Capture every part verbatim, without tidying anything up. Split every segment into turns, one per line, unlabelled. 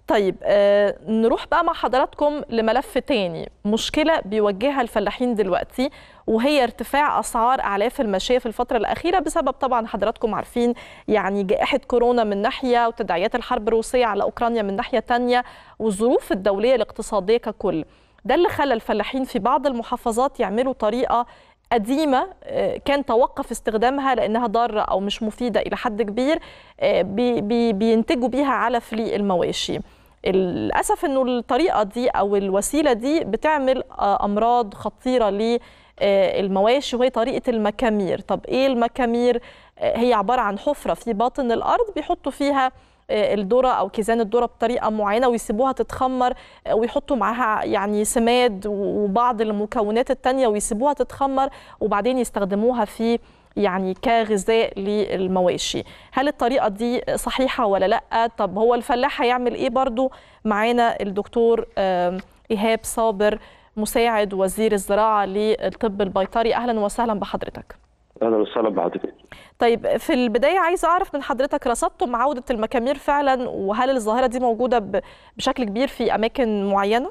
طيب آه نروح بقى مع حضراتكم لملف تاني، مشكلة بيواجهها الفلاحين دلوقتي، وهي ارتفاع أسعار أعلاف الماشية في الفترة الأخيرة بسبب طبعا حضراتكم عارفين يعني جائحة كورونا من ناحية، وتداعيات الحرب الروسية على أوكرانيا من ناحية تانية، والظروف الدولية الاقتصادية ككل. ده اللي خلى الفلاحين في بعض المحافظات يعملوا طريقة قديمة كان توقف استخدامها لأنها ضارة أو مش مفيدة إلى حد كبير، بي بي بينتجوا بيها علف للمواشي. للأسف أنه الطريقة دي أو الوسيلة دي بتعمل أمراض خطيرة للمواشي، وهي طريقة المكامير. طب إيه المكامير؟ هي عبارة عن حفرة في باطن الأرض بيحطوا فيها الذرة أو كيزان الذرة بطريقة معينة ويسيبوها تتخمر، ويحطوا معاها يعني سماد وبعض المكونات التانية ويسيبوها تتخمر، وبعدين يستخدموها في يعني كغذاء للمواشي. هل الطريقة دي صحيحة ولا لأ؟ طب هو الفلاح هيعمل إيه؟ برضو معانا الدكتور إيهاب صابر مساعد وزير الزراعة للطب البيطري. أهلا وسهلا بحضرتك.
اهلا وسهلا بحضرتك.
طيب في البدايه عايز اعرف من حضرتك، رصدتم عوده المكامير فعلا؟ وهل الظاهره دي موجوده بشكل كبير في اماكن معينه؟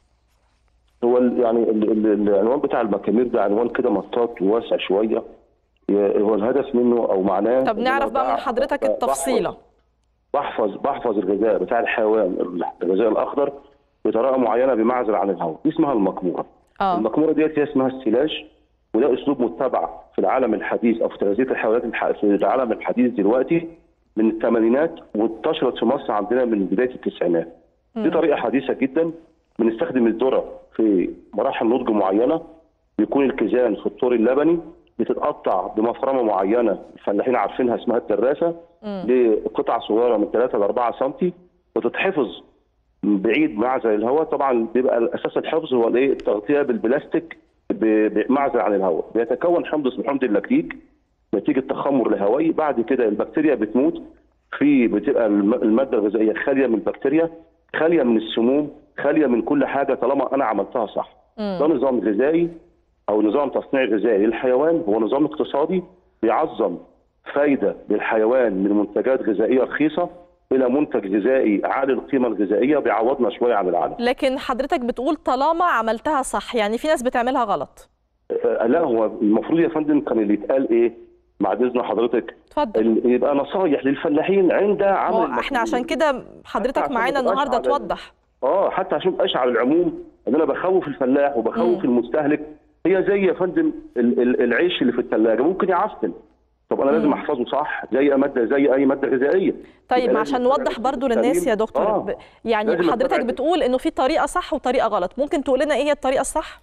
هو يعني العنوان بتاع المكامير ده عنوان كده مطاط وواسع شويه، هو الهدف منه او معناه.
طب نعرف بقى من حضرتك التفصيله.
بحفظ بحفظ الغذاء بتاع الحيوان، الغذاء الاخضر بطريقه معينه بمعزل عن الهواء، دي اسمها المكموره. آه. المكموره ديت هي اسمها السيلاج، وده اسلوب متبع في العالم الحديث او في تغذيه الحيوانات في العالم الحديث دلوقتي من الثمانينات، وانتشرت في مصر عندنا من بدايه التسعينات. دي طريقه حديثه جدا، بنستخدم الذره في مراحل نضج معينه، بيكون الكيزان في الطور اللبني بتتقطع بمفرمه معينه الفلاحين عارفينها اسمها الدراسه لقطع صغيره من ثلاثة ل أربعة سم، وتتحفظ بعيد معزل الهواء. طبعا بيبقى اساس الحفظ هو الايه؟ التغطيه بالبلاستيك بمعزل عن الهواء. بيتكون حمض اسمه حمض اللاكتيك نتيجه تخمر الهوائي. بعد كده البكتيريا بتموت، في بتبقى الماده الغذائيه خاليه من البكتيريا، خاليه من السموم، خاليه من كل حاجه طالما انا عملتها صح. م. ده نظام غذائي او نظام تصنيع غذائي للحيوان، هو نظام اقتصادي بيعظم فايده للحيوان من منتجات غذائيه رخيصه الى منتج غذائي عالي القيمه الغذائيه بيعوضنا شويه عن العالم.
لكن حضرتك بتقول طالما عملتها صح، يعني في ناس بتعملها غلط.
أه لا، هو المفروض يا فندم كان اللي يتقال ايه؟ بعد اذن حضرتك
اتفضل.
يبقى نصايح للفلاحين عند عمل.
احنا عشان كده حضرتك معانا النهارده توضح.
اه حتى عشان مبقاش على العموم ان انا بخوف الفلاح وبخوف م. المستهلك. هي زي يا فندم العيش اللي في الثلاجه ممكن يعفن، طب انا لازم احفظه صح زي ماده زي اي ماده غذائيه.
طيب عشان نوضح برضو للناس يا دكتور، آه. يعني حضرتك بتقول انه في طريقه صح وطريقه غلط، ممكن تقول لنا ايه هي الطريقه الصح؟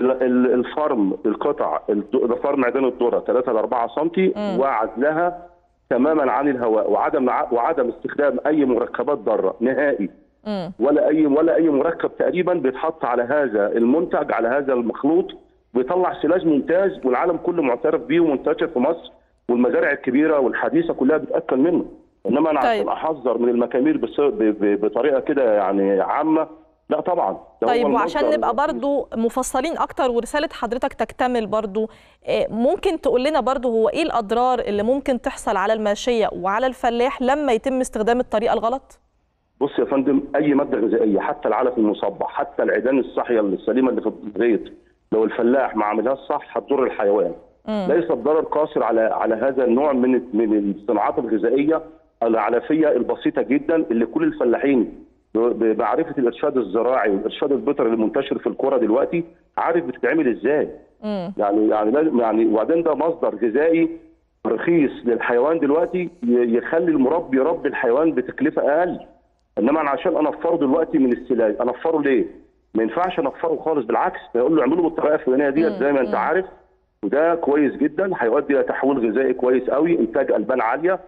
الفرم القطع فرم عيدان الذره ثلاثة ل أربعة سم وعزلها تماما عن الهواء، وعدم وعدم استخدام اي مركبات ضاره نهائي. م. ولا اي ولا اي مركب تقريبا بيتحط على هذا المنتج، على هذا المخلوط، بيطلع سلاج ممتاز والعالم كله معترف بيه ومنتشر في مصر، والمزارع الكبيره والحديثه كلها بتاكل منه. انما انا طيب. عشان احذر من المكامير بطريقه كده يعني عامه، لا طبعا.
طيب وعشان نبقى برضو مفصلين اكتر ورساله حضرتك تكتمل برضو، ممكن تقول لنا برضو هو ايه الاضرار اللي ممكن تحصل على الماشيه وعلى الفلاح لما يتم استخدام الطريقه الغلط؟
بص يا فندم، اي ماده غذائيه حتى العلف المصبح، حتى العيدان الصحيه السليمه اللي في البيت، لو الفلاح ما عملهاش صح هتضر الحيوان. مم. ليس الضرر قاصر على على هذا النوع من من الصناعات الغذائيه العلفيه البسيطه جدا اللي كل الفلاحين بمعرفه الارشاد الزراعي والارشاد البيطري المنتشر في القرى دلوقتي عارف بتتعمل ازاي. مم. يعني يعني يعني وبعدين ده مصدر غذائي رخيص للحيوان دلوقتي، يخلي المربي يربي الحيوان بتكلفه اقل. انما انا عشان انفره دلوقتي من السلاج، انفره ليه؟ ما ينفعش انفره خالص، بالعكس يقول له اعمله بالطريقه الفلانيه ديت زي ما انت عارف، وده كويس جدا هيؤدي الى تحويل غذائي كويس قوي، انتاج البان عاليه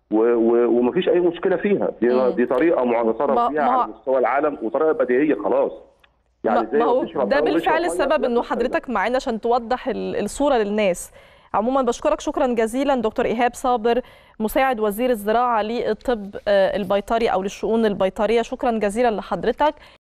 ومفيش اي مشكله فيها. دي, دي طريقه معترف بيها على مستوى العالم وطريقه بديهيه خلاص.
يعني زي ما ده بالفعل السبب انه حضرتك معانا عشان توضح الصوره للناس. عموما بشكرك شكرا جزيلا دكتور إيهاب صابر مساعد وزير الزراعه للطب البيطري او للشؤون البيطريه، شكرا جزيلا لحضرتك.